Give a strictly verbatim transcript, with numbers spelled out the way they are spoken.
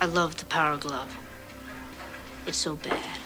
I love the Power Glove. It's so bad.